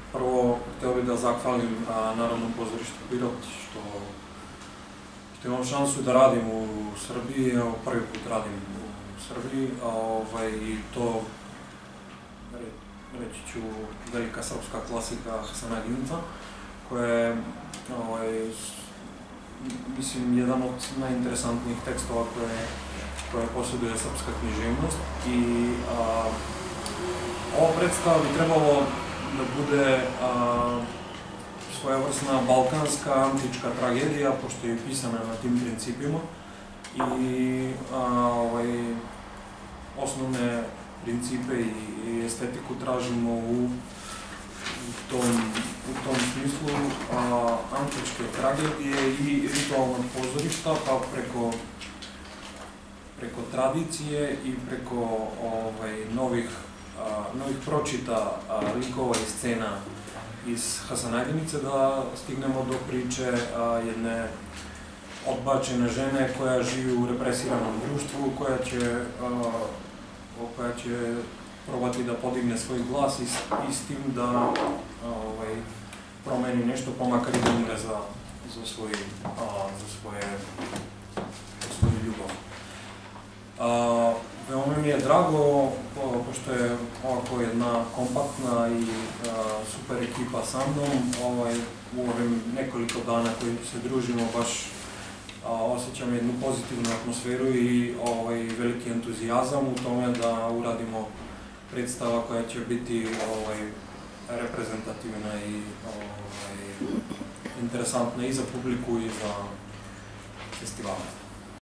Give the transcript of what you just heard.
Prvo, htio bih da zahvalim Narodnom pozorištu Pirot što imam šansu da radim u Srbiji, evo prvi put radim u Srbiji, i to, reći ću, velika srpska klasika Hasanagijevca, koja je, mislim, jedan od najinteresantnijih tekstova koje posjeduje srpska književnost i ova predstava bi trebalo da bude svojevrsna balkanska antička tragedija, pošto je pisana na tim principima i osnovne principe i estetiku tražimo u tom smislu antičke tragedije i ritualnog pozorišta, pa preko tradicije i preko novih pročita likova i scena iz Hasanagijevce da stignemo do priče jedne odbačene žene koja živi u represiranom društvu, koja će probati da podigne svoj glas i s tim da promeni nešto, pa makar i da umre za svoju ljubav. Veoma mi je drago, pošto je ovako jedna kompaktna i super ekipa sa mnom, u ovim nekoliko dana koji se družimo baš osjećam jednu pozitivnu atmosferu i veliki entuzijazam u tome da uradimo predstava koja će biti reprezentativna i interesantna i za publiku i za festivale.